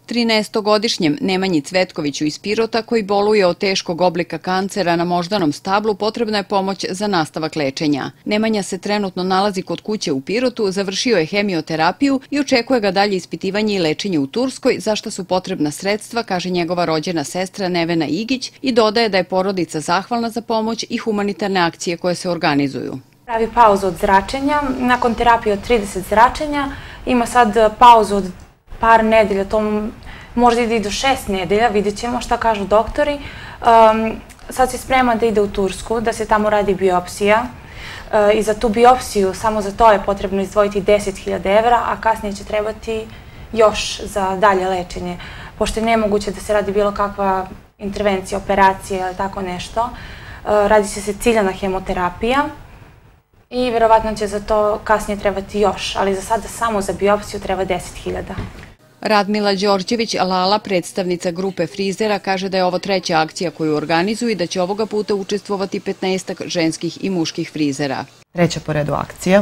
13-godišnjem Nemanji Cvetkoviću iz Pirota, koji boluje od teškog oblika kancera na moždanom stablu, potrebna je pomoć za nastavak lečenja. Nemanja se trenutno nalazi kod kuće u Pirotu, završio je hemioterapiju i očekuje ga dalje ispitivanje i lečenje u Turskoj, za što su potrebna sredstva, kaže njegova rođena sestra Nevena Igić, i dodaje da je porodica zahvalna za pomoć i humanitarne akcije koje se organizuju. Pravi pauzu od zračenja, nakon terapije od 30 zračenja, ima sad pauzu od par nedelja, to možda ide i do 6 nedelja, vidjet ćemo šta kažu doktori. Sad se sprema da ide u Tursku, da se tamo radi biopsija i za tu biopsiju, samo za to je potrebno izdvojiti 10.000 evra, a kasnije će trebati još za dalje lečenje. Pošto je nemoguće da se radi bilo kakva intervencija, operacija ili tako nešto, radi se ciljana hemoterapija i verovatno će za to kasnije trebati još, ali za sada samo za biopsiju treba 10.000. Radmila Đorđević Lala, predstavnica grupe frizera, kaže da je ovo treća akcija koju organizuju i da će ovoga puta učestvovati 15 ženskih i muških frizera. Treća po redu akcija,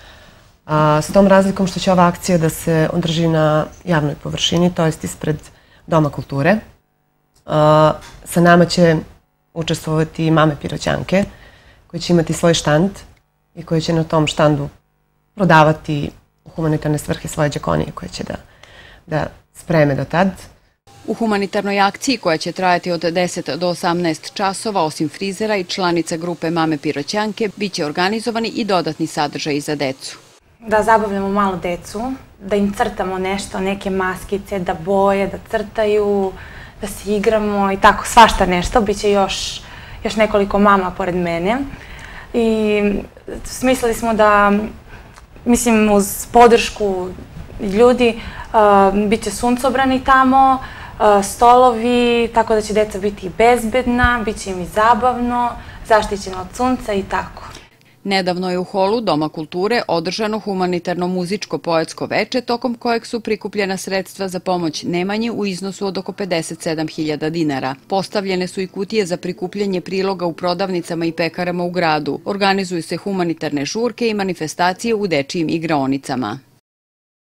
s tom razlikom što će ova akcija da se održi na javnoj površini, to jest ispred Doma kulture. Sa nama će učestvovati i mame Piroćanke, koje će imati svoj štand i koje će na tom štandu prodavati u humanitarne svrhe svoje džakonije koje će da spreme do tad. U humanitarnoj akciji, koja će trajati od 10 do 18 časova, osim frizera i članica grupe Mame Piroćanke, bit će organizovani i dodatni sadržaji za decu. Da zabavljamo malo decu, da im crtamo nešto, neke maskice, da boje, da crtaju, da se igramo i tako, svašta nešto. Biće još nekoliko mama pored mene. I smislili smo da, mislim, uz podršku ljudi, bit će suncobrani tamo, stolovi, tako da će deca biti bezbedna, bit će im i zabavno, zaštićeno od sunca i tako. Nedavno je u holu Doma kulture održano humanitarno muzičko-poetsko veče, tokom kojeg su prikupljena sredstva za pomoć Nemanji u iznosu od oko 57.000 dinara. Postavljene su i kutije za prikupljanje priloga u prodavnicama i pekarama u gradu. Organizuju se humanitarne žurke i manifestacije u dečijim igraonicama.